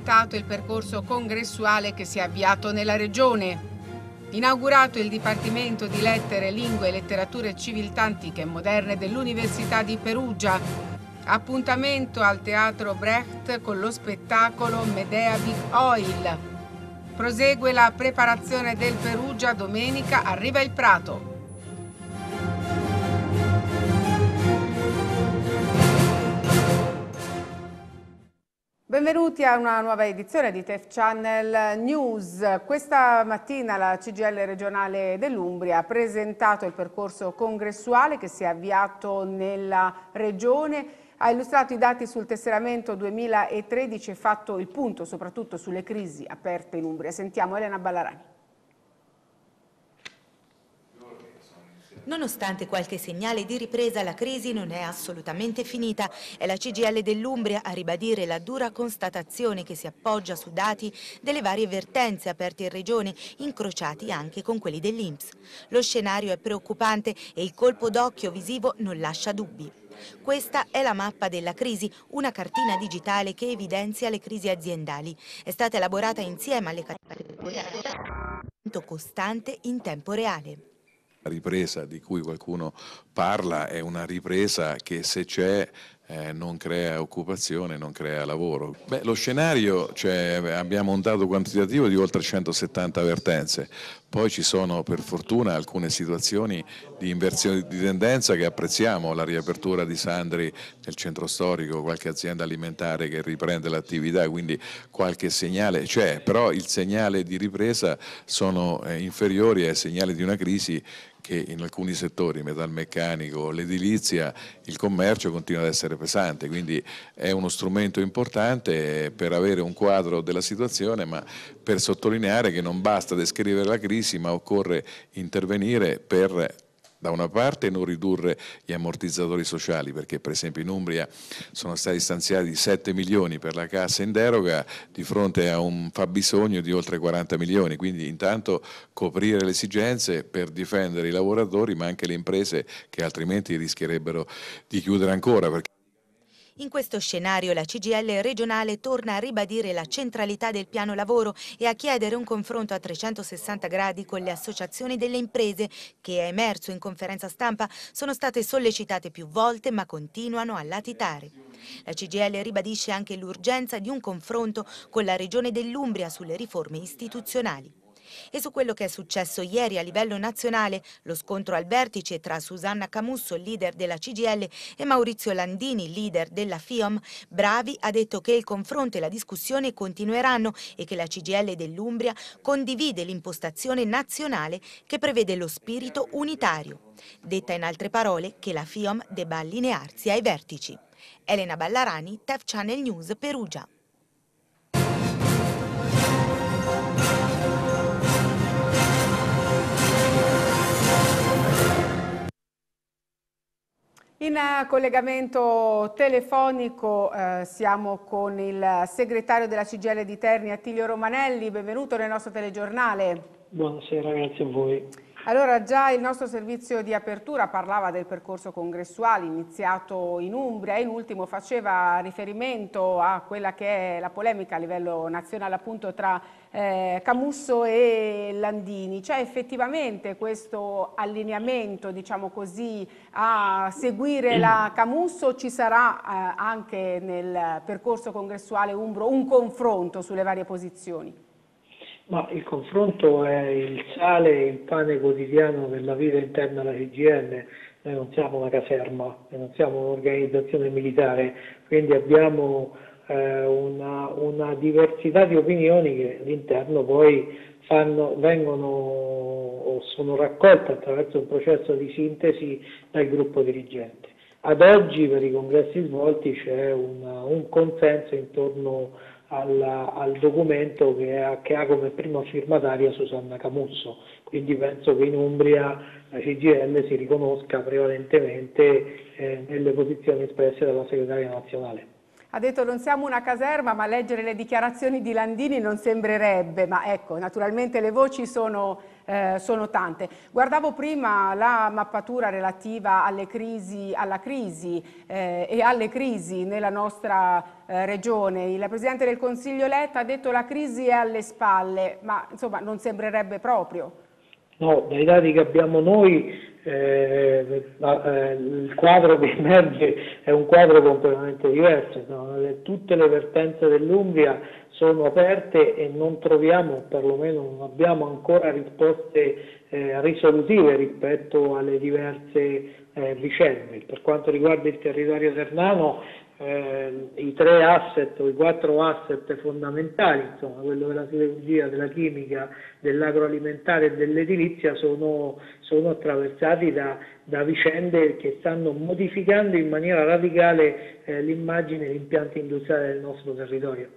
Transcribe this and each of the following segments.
presentato il percorso congressuale che si è avviato nella regione. Inaugurato il Dipartimento di Lettere, Lingue e Letterature Civiltà Antiche e Moderne dell'Università di Perugia. Appuntamento al Teatro Brecht con lo spettacolo Medea Big Oil. Prosegue la preparazione del Perugia, domenica arriva il Prato. Benvenuti a una nuova edizione di TEF Channel News. Questa mattina la CGIL regionale dell'Umbria ha presentato il percorso congressuale che si è avviato nella regione, ha illustrato i dati sul tesseramento 2013 e fatto il punto soprattutto sulle crisi aperte in Umbria. Sentiamo Elena Ballarani. Nonostante qualche segnale di ripresa, la crisi non è assolutamente finita. È la CGIL dell'Umbria a ribadire la dura constatazione che si appoggia su dati delle varie vertenze aperte in regione, incrociati anche con quelli dell'INPS. Lo scenario è preoccupante e il colpo d'occhio visivo non lascia dubbi. Questa è la mappa della crisi, una cartina digitale che evidenzia le crisi aziendali. È stata elaborata insieme alle categorie costante in tempo reale. La ripresa di cui qualcuno parla è una ripresa che se c'è non crea occupazione, non crea lavoro. Lo scenario, abbiamo un dato quantitativo di oltre 170 vertenze, poi ci sono per fortuna alcune situazioni di inversione di tendenza che apprezziamo, la riapertura di Sandri nel centro storico, qualche azienda alimentare che riprende l'attività, quindi qualche segnale c'è, però il segnale di ripresa sono inferiori ai segnali di una crisi che in alcuni settori, metalmeccanico, l'edilizia, il commercio continua ad essere pesante, quindi è uno strumento importante per avere un quadro della situazione, ma per sottolineare che non basta descrivere la crisi, ma occorre intervenire per da una parte non ridurre gli ammortizzatori sociali, perché per esempio in Umbria sono stati stanziati 7 milioni per la cassa in deroga di fronte a un fabbisogno di oltre 40 milioni, quindi intanto coprire le esigenze per difendere i lavoratori ma anche le imprese che altrimenti rischierebbero di chiudere ancora. In questo scenario la CGIL regionale torna a ribadire la centralità del piano lavoro e a chiedere un confronto a 360 gradi con le associazioni delle imprese che, è emerso in conferenza stampa, sono state sollecitate più volte ma continuano a latitare. La CGIL ribadisce anche l'urgenza di un confronto con la Regione dell'Umbria sulle riforme istituzionali. E su quello che è successo ieri a livello nazionale, lo scontro al vertice tra Susanna Camusso, leader della CGIL, e Maurizio Landini, leader della FIOM, Bravi ha detto che il confronto e la discussione continueranno e che la CGIL dell'Umbria condivide l'impostazione nazionale che prevede lo spirito unitario. Detta in altre parole che la FIOM debba allinearsi ai vertici. Elena Ballarani, TEF Channel News, Perugia. In collegamento telefonico siamo con il segretario della CGIL di Terni, Attilio Romanelli. Benvenuto nel nostro telegiornale. Buonasera, grazie a voi. Allora, già il nostro servizio di apertura parlava del percorso congressuale iniziato in Umbria e in ultimo faceva riferimento a quella che è la polemica a livello nazionale appunto tra Camusso e Landini. C'è effettivamente questo allineamento, diciamo così, a seguire la Camusso? Ci sarà anche nel percorso congressuale umbro un confronto sulle varie posizioni? Ma il confronto è il sale e il pane quotidiano della vita interna alla CGIL. Noi non siamo una caserma, non siamo un'organizzazione militare, quindi abbiamo una diversità di opinioni che all'interno poi vengono o sono raccolte attraverso un processo di sintesi dal gruppo dirigente. Ad oggi per i congressi svolti c'è un consenso intorno al documento che ha come prima firmataria Susanna Camusso, quindi penso che in Umbria la CGIL si riconosca prevalentemente nelle posizioni espresse dalla segretaria nazionale. Ha detto non siamo una caserma, ma leggere le dichiarazioni di Landini non sembrerebbe, ma ecco, naturalmente le voci sono tante. Guardavo prima la mappatura relativa alla crisi e alle crisi nella nostra regione. Il Presidente del Consiglio Letta ha detto la crisi è alle spalle, ma insomma non sembrerebbe proprio. No, dai dati che abbiamo noi il quadro che emerge è un quadro completamente diverso. Tutte le vertenze dell'Umbria sono aperte e non troviamo, perlomeno non abbiamo ancora risposte risolutive rispetto alle diverse vicende. Per quanto riguarda il territorio ternano, i 3 asset o i 4 asset fondamentali, insomma, quello della siderurgia, della chimica, dell'agroalimentare e dell'edilizia sono attraversati da vicende che stanno modificando in maniera radicale l'immagine e gli impianti industriali del nostro territorio.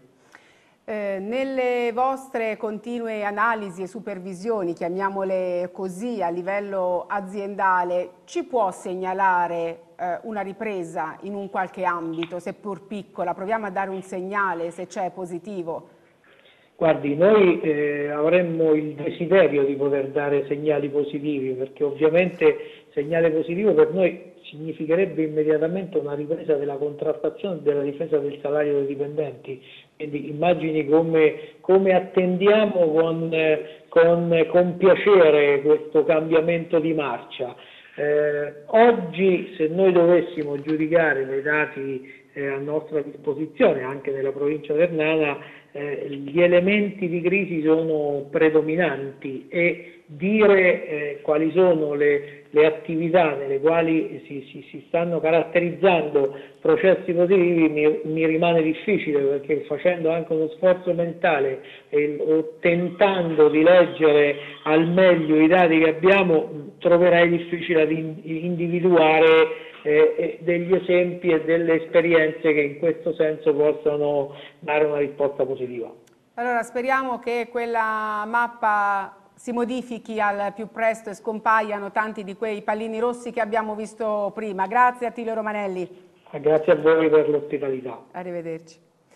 Nelle vostre continue analisi e supervisioni, chiamiamole così, a livello aziendale, ci può segnalare una ripresa in un qualche ambito, seppur piccola? Proviamo a dare un segnale, se c'è, positivo. Guardi, noi avremmo il desiderio di poter dare segnali positivi, perché ovviamente segnale positivo per noi significherebbe immediatamente una ripresa della contrattazione e della difesa del salario dei dipendenti. Quindi immagini come attendiamo con piacere questo cambiamento di marcia. Oggi, se noi dovessimo giudicare dai dati a nostra disposizione, anche nella provincia ternana, gli elementi di crisi sono predominanti e dire quali sono le attività nelle quali si stanno caratterizzando processi positivi mi rimane difficile, perché facendo anche uno sforzo mentale o tentando di leggere al meglio i dati che abbiamo, troverai difficile individuare degli esempi e delle esperienze che in questo senso possano dare una risposta positiva. Allora speriamo che quella mappa si modifichi al più presto e scompaiano tanti di quei pallini rossi che abbiamo visto prima. Grazie a Attilio Romanelli. Grazie a voi per l'ospitalità. Arrivederci.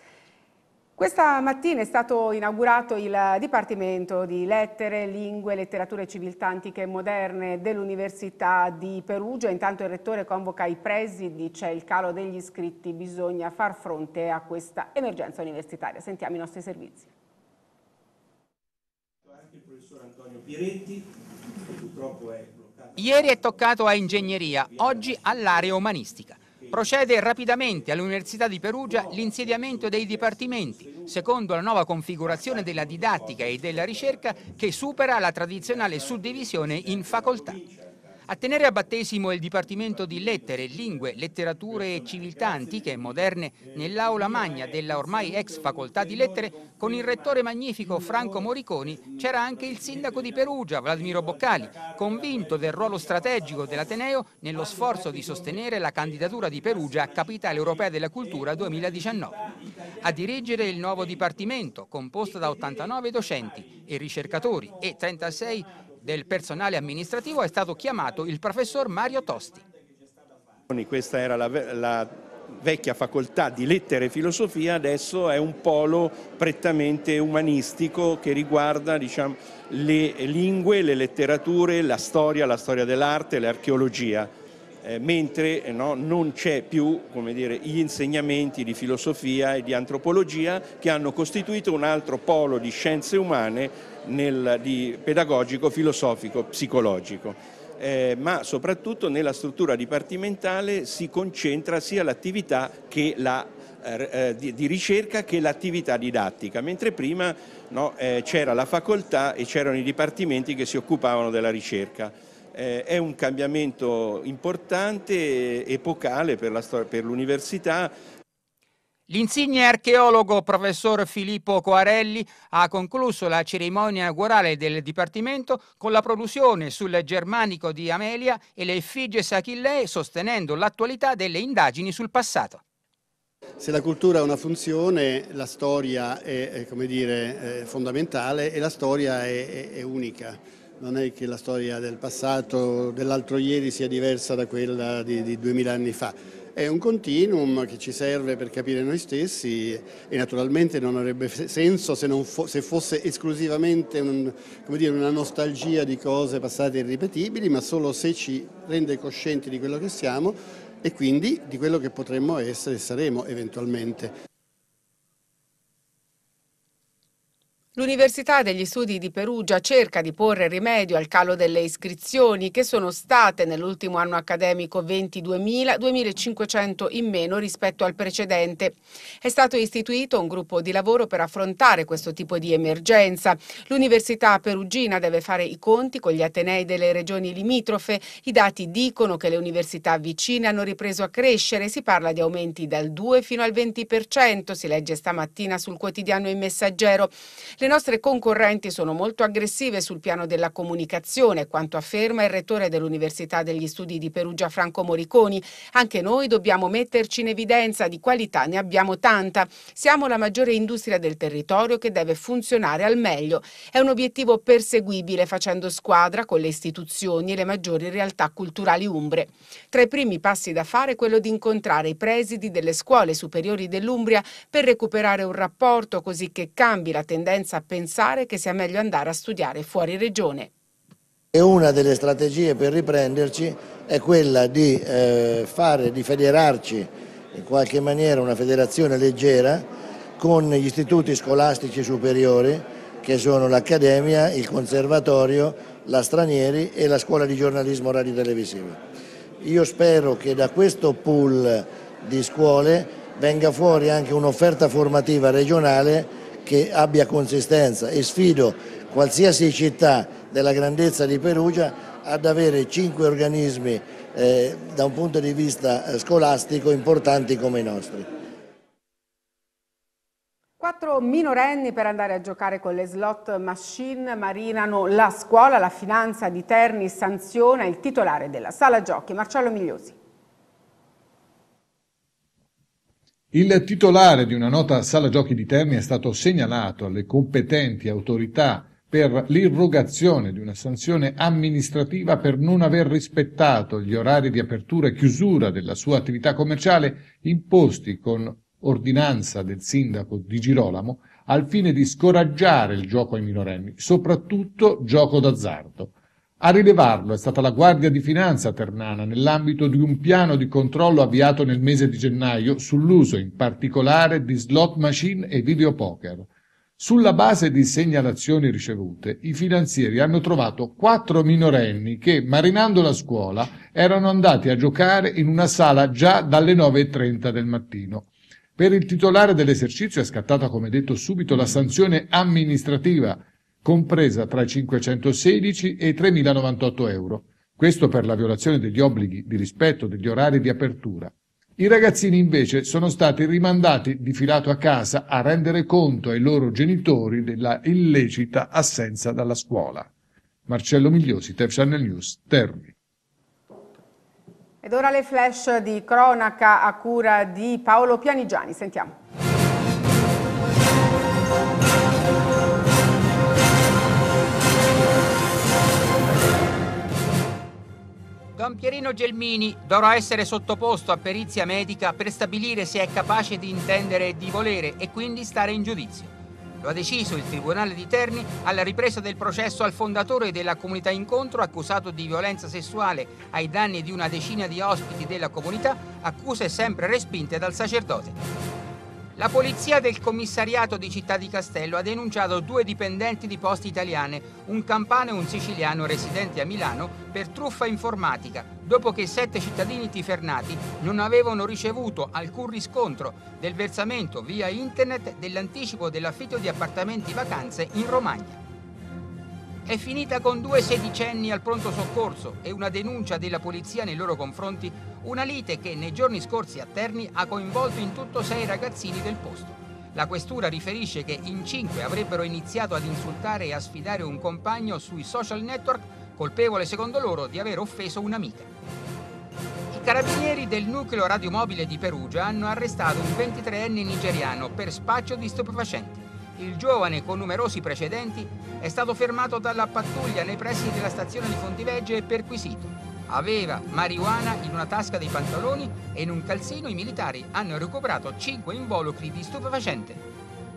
Questa mattina è stato inaugurato il Dipartimento di Lettere, Lingue, Letterature e Civiltà Antiche e Moderne dell'Università di Perugia. Intanto il Rettore convoca i presidi, c'è il calo degli iscritti, bisogna far fronte a questa emergenza universitaria. Sentiamo i nostri servizi. Anche il professor Antonio Pieretti, che purtroppo è bloccato. Ieri è toccato a ingegneria, oggi all'area umanistica. Procede rapidamente all'Università di Perugia l'insediamento dei dipartimenti, secondo la nuova configurazione della didattica e della ricerca che supera la tradizionale suddivisione in facoltà. A tenere a battesimo il Dipartimento di Lettere, Lingue, Letterature e Civiltà Antiche e Moderne nell'aula magna della ormai ex Facoltà di Lettere, con il rettore magnifico Franco Moriconi, c'era anche il sindaco di Perugia, Vladimiro Boccali, convinto del ruolo strategico dell'Ateneo nello sforzo di sostenere la candidatura di Perugia a Capitale Europea della Cultura 2019. A dirigere il nuovo Dipartimento, composto da 89 docenti e ricercatori e 36 del personale amministrativo, è stato chiamato il professor Mario Tosti. Questa era la vecchia facoltà di lettere e filosofia, adesso è un polo prettamente umanistico che riguarda, diciamo, le lingue, le letterature, la storia dell'arte, l'archeologia, mentre non c'è più, come dire, gli insegnamenti di filosofia e di antropologia che hanno costituito un altro polo di scienze umane di pedagogico, filosofico, psicologico. Ma soprattutto nella struttura dipartimentale si concentra sia l'attività di ricerca che l'attività didattica, mentre prima c'era la facoltà e c'erano i dipartimenti che si occupavano della ricerca. È un cambiamento importante, epocale per l'università. L'insigne archeologo professor Filippo Coarelli ha concluso la cerimonia inaugurale del Dipartimento con la produzione sul Germanico di Amelia e le Effigies Achillee, sostenendo l'attualità delle indagini sul passato. Se la cultura ha una funzione, la storia è come dire, fondamentale e la storia è unica. Non è che la storia del passato, dell'altro ieri, sia diversa da quella di 2000 anni fa. è un continuum che ci serve per capire noi stessi e naturalmente non avrebbe senso se fosse esclusivamente una nostalgia di cose passate irripetibili, ma solo se ci rende coscienti di quello che siamo e quindi di quello che potremmo essere e saremo eventualmente. L'Università degli Studi di Perugia cerca di porre rimedio al calo delle iscrizioni che sono state nell'ultimo anno accademico 22.000, 2.500 in meno rispetto al precedente. È stato istituito un gruppo di lavoro per affrontare questo tipo di emergenza. L'Università perugina deve fare i conti con gli atenei delle regioni limitrofe. I dati dicono che le università vicine hanno ripreso a crescere, si parla di aumenti dal 2 fino al 20%, si legge stamattina sul quotidiano Il Messaggero. Le nostre concorrenti sono molto aggressive sul piano della comunicazione, quanto afferma il rettore dell'Università degli Studi di Perugia Franco Moriconi. Anche noi dobbiamo metterci in evidenza, di qualità ne abbiamo tanta. Siamo la maggiore industria del territorio che deve funzionare al meglio. È un obiettivo perseguibile facendo squadra con le istituzioni e le maggiori realtà culturali umbre. Tra i primi passi da fare è quello di incontrare i presidi delle scuole superiori dell'Umbria per recuperare un rapporto così che cambi la tendenza a pensare che sia meglio andare a studiare fuori regione. E una delle strategie per riprenderci è quella di federarci in qualche maniera, una federazione leggera con gli istituti scolastici superiori che sono l'Accademia, il Conservatorio, la Stranieri e la Scuola di Giornalismo Radio-Televisivo. Io spero che da questo pool di scuole venga fuori anche un'offerta formativa regionale che abbia consistenza e sfido qualsiasi città della grandezza di Perugia ad avere 5 organismi da un punto di vista scolastico importanti come i nostri. 4 minorenni per andare a giocare con le slot machine marinano la scuola. La finanza di Terni sanziona il titolare della sala giochi, Marcello Migliosi. Il titolare di una nota sala giochi di Terni è stato segnalato alle competenti autorità per l'irrogazione di una sanzione amministrativa per non aver rispettato gli orari di apertura e chiusura della sua attività commerciale imposti con ordinanza del sindaco di Girolamo al fine di scoraggiare il gioco ai minorenni, soprattutto gioco d'azzardo. A rilevarlo è stata la Guardia di Finanza ternana nell'ambito di un piano di controllo avviato nel mese di gennaio sull'uso in particolare di slot machine e videopoker. Sulla base di segnalazioni ricevute, i finanzieri hanno trovato 4 minorenni che, marinando la scuola, erano andati a giocare in una sala già dalle 9:30 del mattino. Per il titolare dell'esercizio è scattata, come detto, subito la sanzione amministrativa, compresa tra i 516 e i 3.098 euro. Questo per la violazione degli obblighi di rispetto degli orari di apertura. I ragazzini invece sono stati rimandati di filato a casa a rendere conto ai loro genitori della illecita assenza dalla scuola. Marcello Migliosi, TEV Channel News, Terni. Ed ora le flash di cronaca a cura di Paolo Pianigiani. Sentiamo. Don Pierino Gelmini dovrà essere sottoposto a perizia medica per stabilire se è capace di intendere e di volere e quindi stare in giudizio. Lo ha deciso il Tribunale di Terni alla ripresa del processo al fondatore della comunità Incontro accusato di violenza sessuale ai danni di una decina di ospiti della comunità, accuse sempre respinte dal sacerdote. La polizia del commissariato di Città di Castello ha denunciato 2 dipendenti di Poste Italiane, un campano e un siciliano residenti a Milano, per truffa informatica, dopo che 7 cittadini tifernati non avevano ricevuto alcun riscontro del versamento via internet dell'anticipo dell'affitto di appartamenti vacanze in Romagna. È finita con 2 sedicenni al pronto soccorso e una denuncia della polizia nei loro confronti, una lite che nei giorni scorsi a Terni ha coinvolto in tutto 6 ragazzini del posto. La questura riferisce che in 5 avrebbero iniziato ad insultare e a sfidare un compagno sui social network, colpevole secondo loro di aver offeso un'amica. I carabinieri del nucleo radiomobile di Perugia hanno arrestato un 23enne nigeriano per spaccio di stupefacenti. Il giovane, con numerosi precedenti, è stato fermato dalla pattuglia nei pressi della stazione di Fontivegge e perquisito. Aveva marijuana in una tasca dei pantaloni e in un calzino i militari hanno recuperato 5 involucri di stupefacente.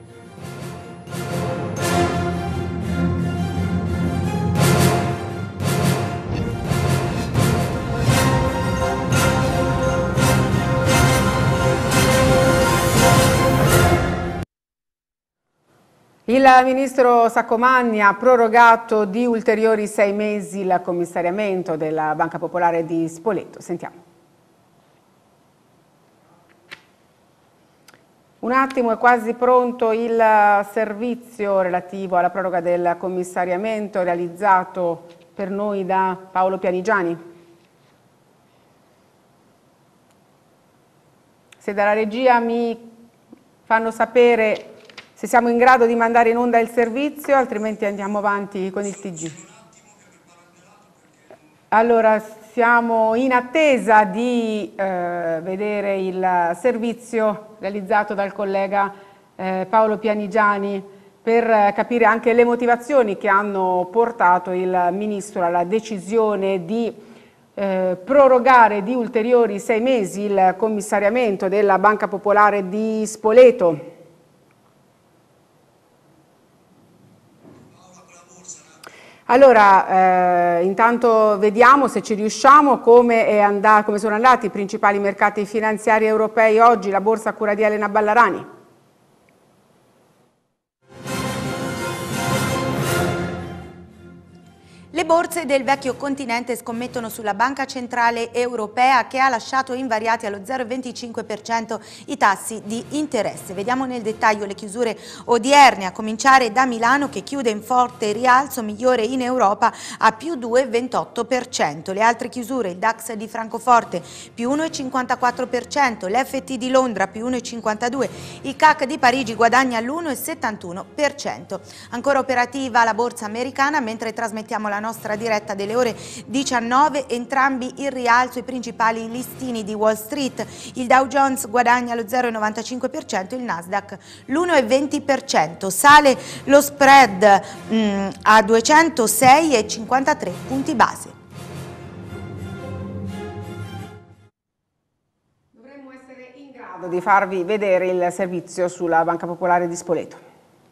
Il ministro Saccomanni ha prorogato di ulteriori 6 mesi il commissariamento della Banca Popolare di Spoleto. Sentiamo. Un attimo, è quasi pronto il servizio relativo alla proroga del commissariamento realizzato per noi da Paolo Pianigiani. Se dalla regia mi fanno sapere se siamo in grado di mandare in onda il servizio, altrimenti andiamo avanti con il TG. Allora, siamo in attesa di vedere il servizio realizzato dal collega Paolo Pianigiani per capire anche le motivazioni che hanno portato il Ministro alla decisione di prorogare di ulteriori 6 mesi il commissariamento della Banca Popolare di Spoleto. Allora, intanto vediamo se ci riusciamo come sono andati i principali mercati finanziari europei oggi, la borsa a cura di Elena Ballarani. Le borse del vecchio continente scommettono sulla Banca Centrale Europea che ha lasciato invariati allo 0,25% i tassi di interesse. Vediamo nel dettaglio le chiusure odierne, a cominciare da Milano che chiude in forte rialzo, migliore in Europa, a più 2,28%. Le altre chiusure, il DAX di Francoforte più 1,54%, l'FT di Londra più 1,52%, il CAC di Parigi guadagna l'1,71%. Ancora operativa la borsa americana mentre trasmettiamo la nostra diretta delle ore 19, entrambi in rialzo i principali listini di Wall Street. Il Dow Jones guadagna lo 0,95%, il Nasdaq l'1,20%. Sale lo spread a 206,53 punti base. Dovremmo essere in grado di farvi vedere il servizio sulla Banca Popolare di Spoleto.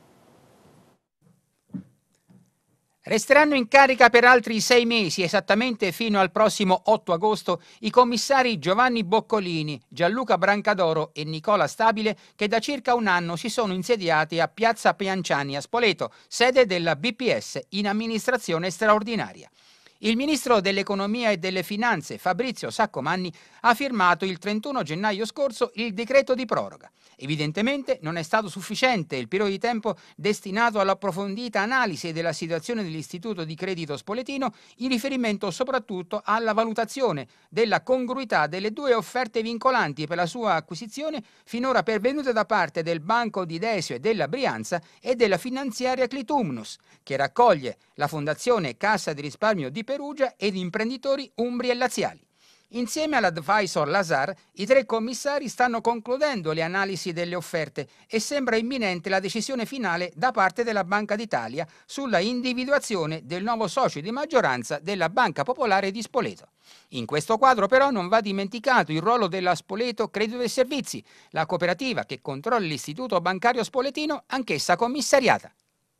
Resteranno in carica per altri 6 mesi, esattamente fino al prossimo 8 agosto, i commissari Giovanni Boccolini, Gianluca Brancadoro e Nicola Stabile, che da circa un anno si sono insediati a Piazza Pianciani a Spoleto, sede della BPS in amministrazione straordinaria. Il ministro dell'Economia e delle Finanze, Fabrizio Saccomanni, ha firmato il 31 gennaio scorso il decreto di proroga. Evidentemente non è stato sufficiente il periodo di tempo destinato all'approfondita analisi della situazione dell'Istituto di Credito Spoletino in riferimento soprattutto alla valutazione della congruità delle 2 offerte vincolanti per la sua acquisizione finora pervenute da parte del Banco di Desio e della Brianza e della finanziaria Clitumnus, che raccoglie la Fondazione Cassa di Risparmio di Perugia ed imprenditori umbri e laziali. Insieme all'advisor Lazar, i 3 commissari stanno concludendo le analisi delle offerte e sembra imminente la decisione finale da parte della Banca d'Italia sulla individuazione del nuovo socio di maggioranza della Banca Popolare di Spoleto. In questo quadro però non va dimenticato il ruolo della Spoleto Credito e Servizi, la cooperativa che controlla l'istituto bancario spoletino, anch'essa commissariata.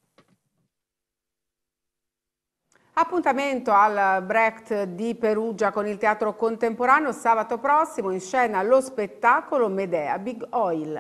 Appuntamento al Brecht di Perugia con il Teatro Contemporaneo sabato prossimo, in scena lo spettacolo Medea Big Oil.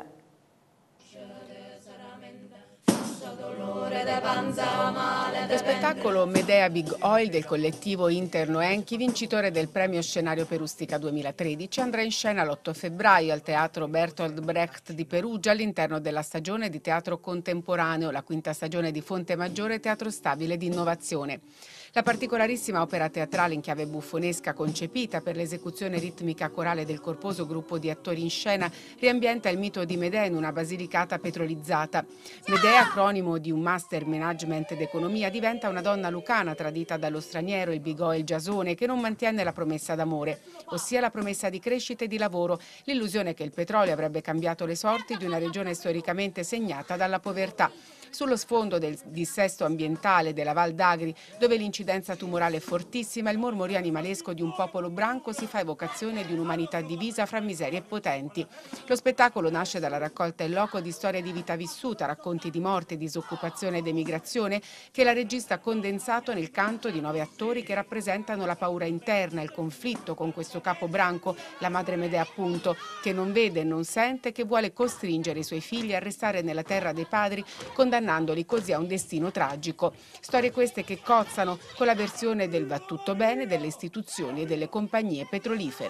Lo spettacolo Medea Big Oil del collettivo Interno Enchi, vincitore del premio Scenario Perustica 2013, andrà in scena l'8 febbraio al Teatro Bertolt Brecht di Perugia all'interno della stagione di teatro contemporaneo, la 5ª stagione di Fonte Maggiore Teatro Stabile di Innovazione. La particolarissima opera teatrale in chiave buffonesca concepita per l'esecuzione ritmica corale del corposo gruppo di attori in scena riambienta il mito di Medea in una basilicata petrolizzata. Medea, acronimo di un master management ed economia, diventa una donna lucana tradita dallo straniero, il big oil Giasone, che non mantiene la promessa d'amore, ossia la promessa di crescita e di lavoro, l'illusione che il petrolio avrebbe cambiato le sorti di una regione storicamente segnata dalla povertà. Sullo sfondo del dissesto ambientale della Val d'Agri, dove l'incidenza tumorale è fortissima, il mormorio animalesco di un popolo branco si fa evocazione di un'umanità divisa fra miserie e potenti. Lo spettacolo nasce dalla raccolta in loco di storie di vita vissuta, racconti di morte, disoccupazione ed emigrazione, che la regista ha condensato nel canto di 9 attori che rappresentano la paura interna, il conflitto con questo capo branco, la madre Medea appunto, che non vede e non sente, che vuole costringere i suoi figli a restare nella terra dei padri, condannandoli così a un destino tragico. Storie queste che cozzano con la versione del va tutto bene delle istituzioni e delle compagnie petrolifere.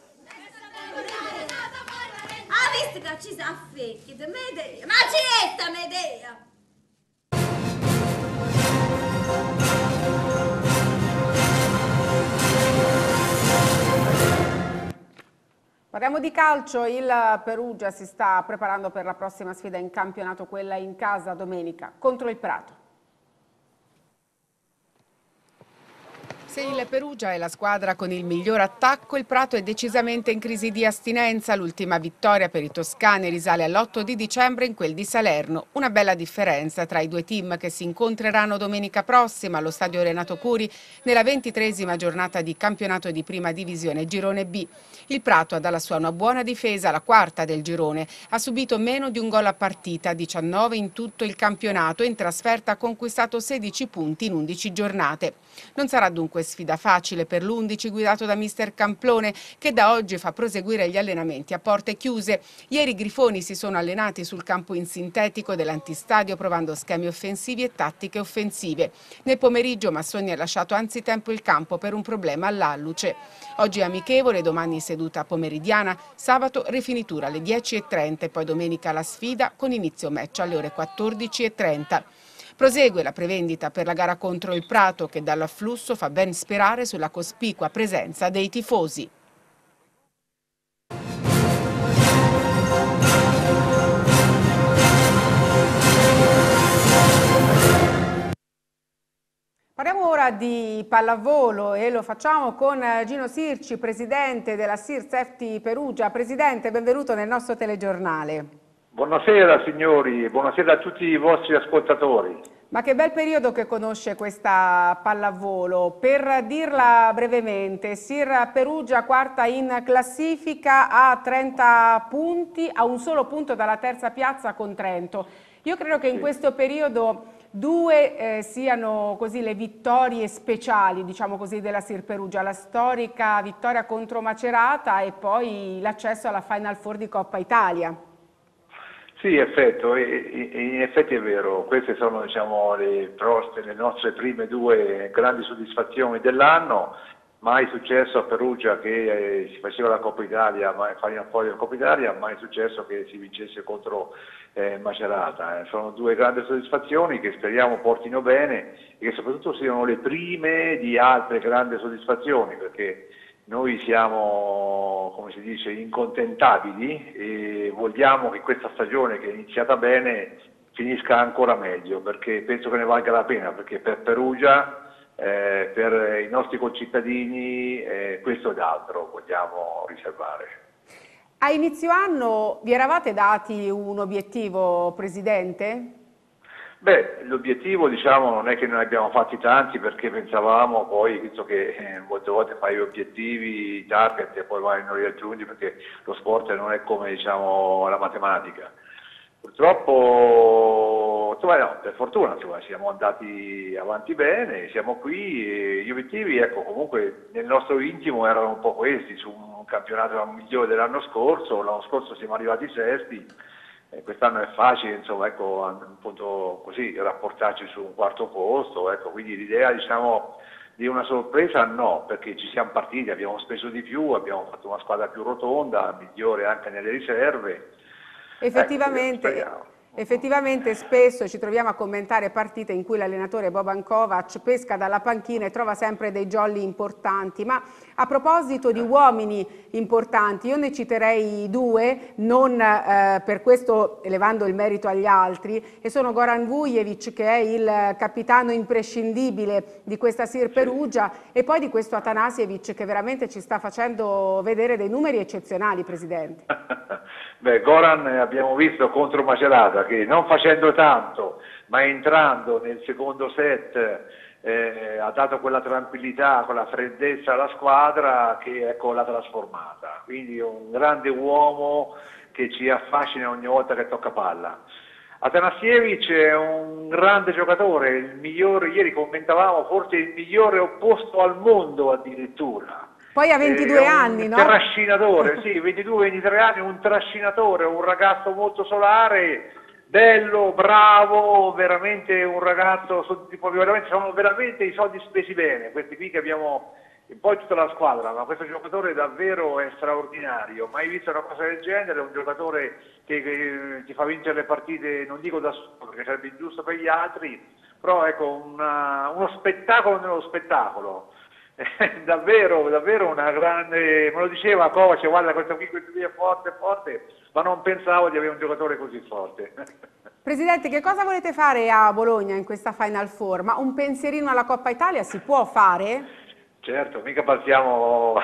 Ha visto che ci sa fecchia, Medea, ma ci sta Medea! Parliamo di calcio, il Perugia si sta preparando per la prossima sfida in campionato, quella in casa domenica contro il Prato. Se il Perugia è la squadra con il miglior attacco, il Prato è decisamente in crisi di astinenza. L'ultima vittoria per i toscani risale all'8 di dicembre in quel di Salerno. Una bella differenza tra i due team che si incontreranno domenica prossima allo stadio Renato Curi nella 23esima giornata di campionato di prima divisione Girone B. Il Prato ha dalla sua una buona difesa, la quarta del girone. Ha subito meno di un gol a partita, 19 in tutto il campionato e in trasferta ha conquistato 16 punti in 11 giornate. Non sarà dunque sfida facile per l'11 guidato da mister Camplone, che da oggi fa proseguire gli allenamenti a porte chiuse. Ieri i grifoni si sono allenati sul campo in sintetico dell'antistadio provando schemi offensivi e tattiche offensive. Nel pomeriggio Massoni ha lasciato anzitempo il campo per un problema all'alluce. Oggi è amichevole, domani seduta pomeridiana, sabato rifinitura alle 10:30 e poi domenica la sfida con inizio match alle ore 14:30. Prosegue la prevendita per la gara contro il Prato che dall'afflusso fa ben sperare sulla cospicua presenza dei tifosi. Parliamo ora di pallavolo e lo facciamo con Gino Sirci, presidente della SIR Safety Perugia. Presidente, benvenuto nel nostro telegiornale. Buonasera signori, buonasera a tutti i vostri ascoltatori. Ma che bel periodo che conosce questa pallavolo. Per dirla brevemente, SIR Perugia quarta in classifica a 30 punti, a un solo punto dalla terza piazza con Trento. Io credo che in questo periodo due siano così le vittorie speciali, diciamo così, della SIR Perugia, la storica vittoria contro Macerata e poi l'accesso alla Final Four di Coppa Italia. Sì, in effetti è vero, queste sono le nostre prime due grandi soddisfazioni dell'anno. Mai successo a Perugia che si faceva la Coppa Italia, Final Four della Coppa Italia, mai successo che si vincesse contro Macerata. Sono due grandi soddisfazioni che speriamo portino bene e che soprattutto siano le prime di altre grandi soddisfazioni, perché noi siamo, come si dice, incontentabili e vogliamo che questa stagione che è iniziata bene finisca ancora meglio, perché penso che ne valga la pena, perché per Perugia, per i nostri concittadini, questo ed altro vogliamo riservare. A inizio anno vi eravate dati un obiettivo, Presidente? Beh, l'obiettivo non è che ne abbiamo fatti tanti, perché pensavamo poi, visto che molte volte fai gli i target e poi non li raggiungi, perché lo sport non è come la matematica. Purtroppo, no, per fortuna siamo andati avanti bene, siamo qui e gli obiettivi, comunque nel nostro intimo erano un po' questi, su un campionato migliore dell'anno scorso. L'anno scorso siamo arrivati sesti. Quest'anno è facile, appunto così, rapportarci su un quarto posto, quindi l'idea, di una sorpresa no, perché ci siamo partiti, abbiamo speso di più, abbiamo fatto una squadra più rotonda, migliore anche nelle riserve. Effettivamente spesso ci troviamo a commentare partite in cui l'allenatore Boban Kovac pesca dalla panchina e trova sempre dei jolly importanti, ma a proposito di uomini importanti io ne citerei due, non per questo elevando il merito agli altri, e sono Goran Vujevic, che è il capitano imprescindibile di questa SIR Perugia, e poi di questo Atanasjevic che veramente ci sta facendo vedere dei numeri eccezionali, Presidente. Beh, Goran abbiamo visto contro Macerata, che non facendo tanto, ma entrando nel secondo set ha dato quella tranquillità, quella freddezza alla squadra che ecco, l'ha trasformata. Quindi un grande uomo che ci affascina ogni volta che tocca palla. Atanasiewicz è un grande giocatore, il migliore, ieri commentavamo, forse il migliore opposto al mondo addirittura. Poi ha 22 anni, no? Un trascinatore, sì, 22-23 anni, un trascinatore, un ragazzo molto solare, bello, bravo, veramente un ragazzo, veramente, sono veramente i soldi spesi bene, questi qui che abbiamo, poi tutta la squadra, ma questo giocatore davvero è straordinario, mai visto una cosa del genere, un giocatore che ti fa vincere le partite, non dico da solo, perché sarebbe ingiusto per gli altri, però ecco uno spettacolo nello spettacolo. Davvero una grande, me lo diceva Coach, guarda questo qui è forte, ma non pensavo di avere un giocatore così forte. Presidente, che cosa volete fare a Bologna in questa Final Four? Ma un pensierino alla Coppa Italia si può fare? Certo, mica partiamo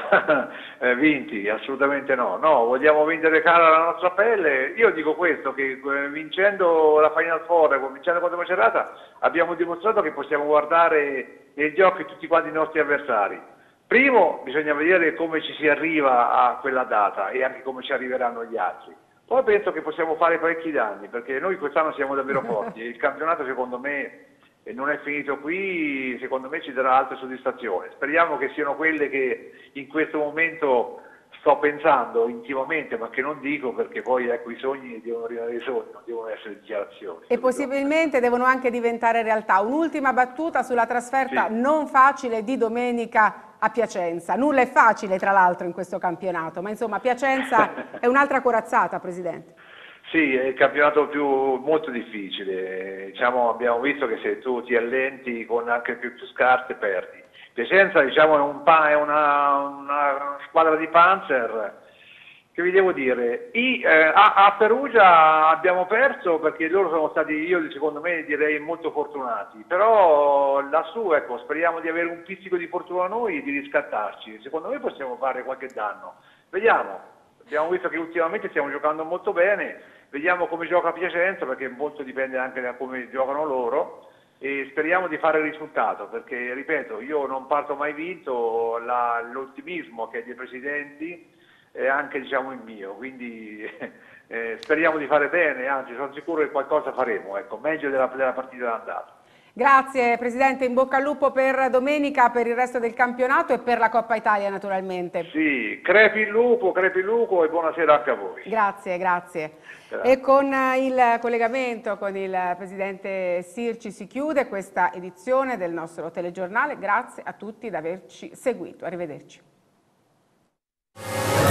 vinti, assolutamente no. No, vogliamo vendere cara la nostra pelle. Io dico questo, che vincendo la Final Four, vincendo contro Macerata, abbiamo dimostrato che possiamo guardare negli occhi tutti quanti i nostri avversari. Primo, bisogna vedere come ci si arriva a quella data e anche come ci arriveranno gli altri. Poi penso che possiamo fare parecchi danni, perché noi quest'anno siamo davvero forti e il campionato secondo me non è finito qui, secondo me ci darà altre soddisfazioni. Speriamo che siano quelle che in questo momento sto pensando intimamente, ma che non dico, perché poi ecco, i sogni devono rimanere sogni, non devono essere dichiarazioni. E possibilmente devono anche diventare realtà. Un'ultima battuta sulla trasferta non facile di domenica a Piacenza. Nulla è facile tra l'altro in questo campionato, ma insomma Piacenza è un'altra corazzata, Presidente. Sì, è il campionato molto difficile, diciamo, abbiamo visto che se tu ti allenti con anche più scarse perdi. Piacenza diciamo, è una squadra di Panzer, che vi devo dire, a Perugia abbiamo perso perché loro sono stati, io secondo me direi molto fortunati, però lassù ecco, speriamo di avere un pizzico di fortuna noi e di riscattarci, secondo me possiamo fare qualche danno, vediamo, abbiamo visto che ultimamente stiamo giocando molto bene, vediamo come gioca Piacenza perché molto dipende anche da come giocano loro e speriamo di fare il risultato perché, ripeto, io non parto mai vinto, l'ottimismo che è dei presidenti è anche diciamo il mio, quindi speriamo di fare bene, anzi sono sicuro che qualcosa faremo, ecco, meglio della partita d'andata. Grazie Presidente, in bocca al lupo per domenica, per il resto del campionato e per la Coppa Italia naturalmente. Sì, crepi il lupo e buonasera anche a voi. Grazie, grazie. E con il collegamento con il Presidente Sirci si chiude questa edizione del nostro telegiornale. Grazie a tutti di averci seguito. Arrivederci.